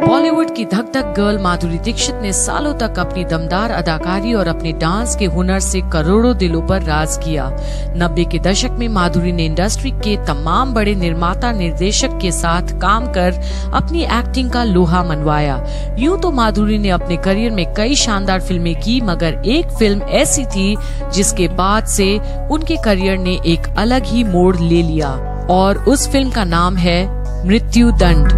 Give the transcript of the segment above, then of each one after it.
बॉलीवुड की धक धक गर्ल माधुरी दीक्षित ने सालों तक अपनी दमदार अदाकारी और अपने डांस के हुनर से करोड़ों दिलों पर राज किया। 90 के दशक में माधुरी ने इंडस्ट्री के तमाम बड़े निर्माता निर्देशक के साथ काम कर अपनी एक्टिंग का लोहा मनवाया। यूं तो माधुरी ने अपने करियर में कई शानदार फिल्में की, मगर एक फिल्म ऐसी थी जिसके बाद से उनके करियर ने एक अलग ही मोड़ ले लिया और उस फिल्म का नाम है मृत्युदंड।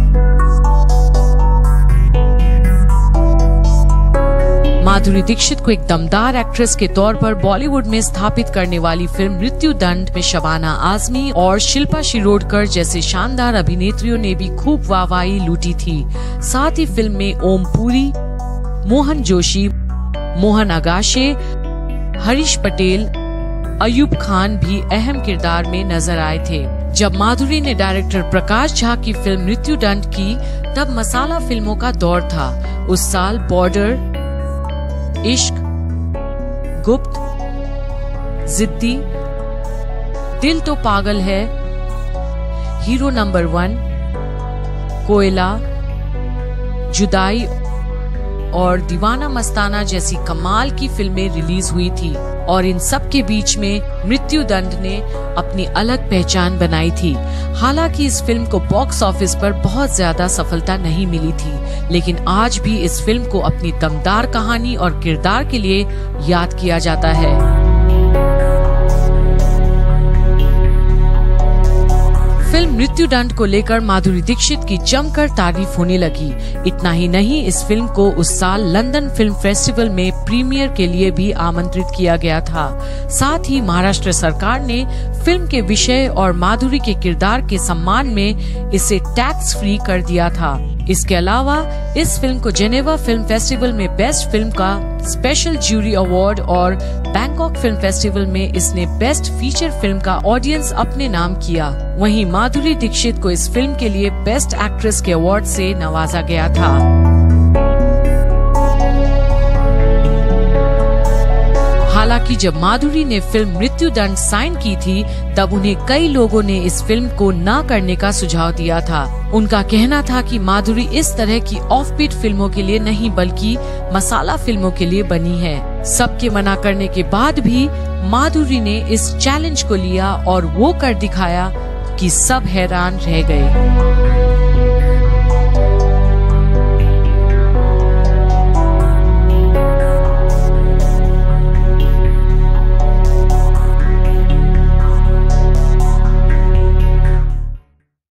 माधुरी दीक्षित को एक दमदार एक्ट्रेस के तौर पर बॉलीवुड में स्थापित करने वाली फिल्म मृत्युदंड में शबाना आजमी और शिल्पा शिरोडकर जैसे शानदार अभिनेत्रियों ने भी खूब वाहवाही लूटी थी। साथ ही फिल्म में ओम पुरी, मोहन जोशी, मोहन आगाशे, हरीश पटेल, अयूब खान भी अहम किरदार में नजर आए थे। जब माधुरी ने डायरेक्टर प्रकाश झा की फिल्म मृत्युदंड की, तब मसाला फिल्मों का दौर था। उस साल बॉर्डर, इश्क, गुप्त, जिद्दी, दिल तो पागल है, हीरो नंबर 1, कोयला, जुदाई और दीवाना मस्ताना जैसी कमाल की फिल्में रिलीज हुई थी और इन सब के बीच में मृत्युदंड ने अपनी अलग पहचान बनाई थी। हालांकि इस फिल्म को बॉक्स ऑफिस पर बहुत ज्यादा सफलता नहीं मिली थी, लेकिन आज भी इस फिल्म को अपनी दमदार कहानी और किरदार के लिए याद किया जाता है। फिल्म मृत्युदंड को लेकर माधुरी दीक्षित की जमकर तारीफ होने लगी। इतना ही नहीं, इस फिल्म को उस साल लंदन फिल्म फेस्टिवल में प्रीमियर के लिए भी आमंत्रित किया गया था। साथ ही महाराष्ट्र सरकार ने फिल्म के विषय और माधुरी के किरदार के सम्मान में इसे टैक्स फ्री कर दिया था। इसके अलावा इस फिल्म को जेनेवा फिल्म फेस्टिवल में बेस्ट फिल्म का स्पेशल ज्यूरी अवार्ड और बैंकॉक फिल्म फेस्टिवल में इसने बेस्ट फीचर फिल्म का ऑडियंस अपने नाम किया। वहीं माधुरी दीक्षित को इस फिल्म के लिए बेस्ट एक्ट्रेस के अवार्ड से नवाजा गया था। हालांकि जब माधुरी ने फिल्म मृत्युदंड साइन की थी, तब उन्हें कई लोगों ने इस फिल्म को ना करने का सुझाव दिया था। उनका कहना था कि माधुरी इस तरह की ऑफबीट फिल्मों के लिए नहीं बल्कि मसाला फिल्मों के लिए बनी है। सबके मना करने के बाद भी माधुरी ने इस चैलेंज को लिया और वो कर दिखाया कि सब हैरान रह गए।